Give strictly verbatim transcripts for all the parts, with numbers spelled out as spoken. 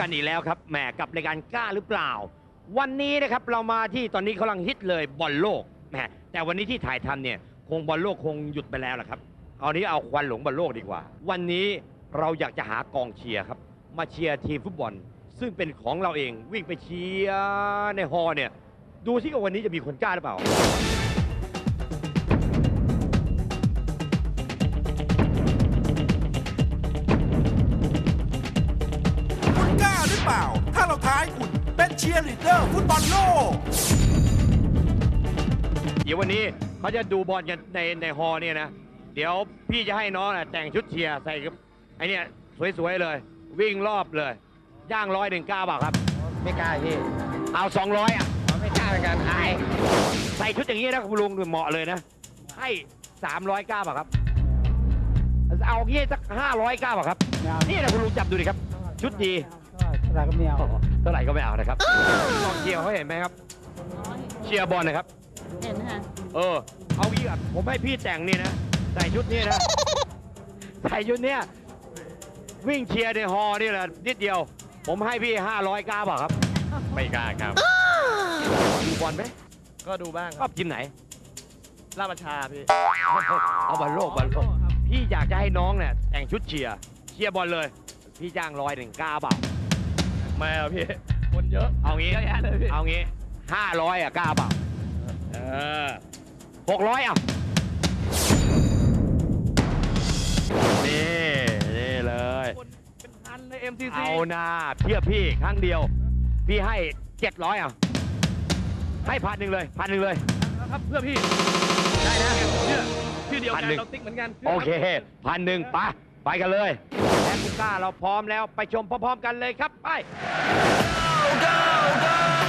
กันอีกแล้วครับแหมกับรายการกล้าหรือเปล่าวันนี้นะครับเรามาที่ตอนนี้กำลังฮิตเลยบอลโลกแหมแต่วันนี้ที่ถ่ายทำเนี่ยคงบอลโลกคงหยุดไปแล้วล่ะครับเอานี้เอาควันหลงบอลโลกดีกว่าวันนี้เราอยากจะหากองเชียร์ครับมาเชียร์ทีมฟุตบอลซึ่งเป็นของเราเองวิ่งไปเชียร์ในฮอลล์เนี่ยดูที่ว่าวันนี้จะมีคนกล้าหรือเปล่าเปล่าถ้าเราท้ายคุณเป็นเชียร์ลีดเดอร์ฟุตบอลโลกเดี๋ยววันนี้เขาจะดูบอลกันในในฮอลเนี่ยนะเดี๋ยวพี่จะให้น้องแต่งชุดเชียร์ใส่กับไอเนี่ยสวยๆเลยวิ่งรอบเลยย่างร้อยหนึ่งกล้าเปล่าครับไม่กล้าพี่เอาสองร้อยอ่ะไม่กล้าเหมือนกันอายใส่ชุดอย่างนี้นะคุณลุงเหมาะเลยนะให้สามร้อยกล้าเปล่าครับเอางี้สักห้าร้อยกล้าเปล่าครับนี่นะคุณลุงจับดูดิครับชุดดีเท่าไหร่ก็ไม่เอาเท่าไหร่ก็ไม่เอานะครับลองเชียร์เขาเห็นไหมครับเชียร์บอลนะครับเห็นค่ะเออเอางี้อ่ะผมให้พี่แต่งนี่นะใส่ชุดนี้นะใส่ชุดเนี้ยวิ่งเชียร์ในฮอนี่แหละนิดเดียวผมให้พี่ห้าร้อยกล้าเปล่าครับไม่กล้าครับดูบอลไหมก็ดูบ้างชอบทีมไหนลาดประชาพี่เอาบอลโลกบอลโลกพี่อยากจะให้น้องเนี่ยแต่งชุดเชียร์เชียร์บอลเลยพี่จ้างร้อยหนึ่งกล้าเปล่าไม่เอาพี่คนเยอะเอางี้เยอะแยะเลยพี่เอางี้ห้าร้อยอ่ะกล้าเปล่าเออหกร้อยอ่ะนี่นี่เลยเป็นพันเลย เอ็ม ซี ซีเอาหน้าเพียบพี่ครั้งเดียวพี่ให้เจ็ดร้อยอ่ะให้พันหนึ่งเลยพันหนึ่งเลยครับเพื่อพี่ได้นะชื่อชื่อเดียวกันเราติ๊กเหมือนกันโอเคพันหนึ่งไปไปกันเลยแอฟริกาเราพร้อมแล้วไปชมพร้อมๆกันเลยครับไป go go go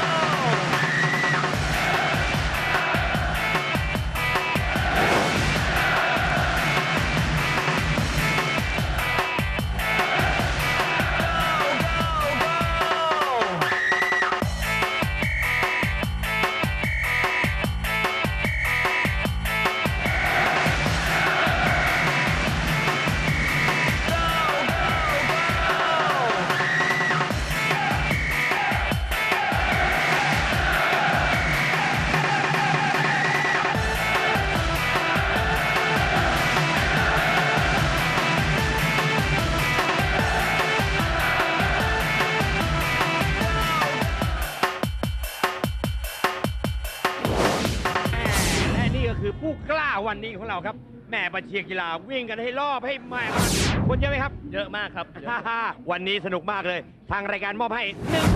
คือผู้กล้าวันนี้ของเราครับแม่ประเชียร์กีฬาวิ่งกันให้รอบให้แม่คนเยอะไหมครับเยอะมากครับวันนี้สนุกมากเลยทางรายการมอบให้หนึ่ง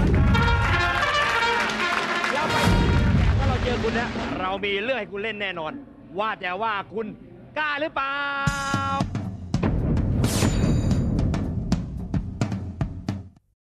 เราไปถ้าเราเจอคุณนะเรามีเรื่องให้คุณเล่นแน่นอนว่าแต่ว่าคุณกล้าหรือเปล่า